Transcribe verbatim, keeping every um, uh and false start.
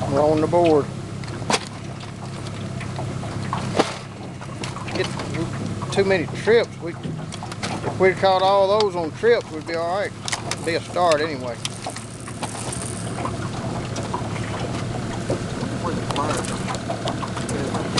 We're on the board. It's too many trips. We, if we'd caught all those on trips, we'd be all right. Be a start anyway. Where's the fire?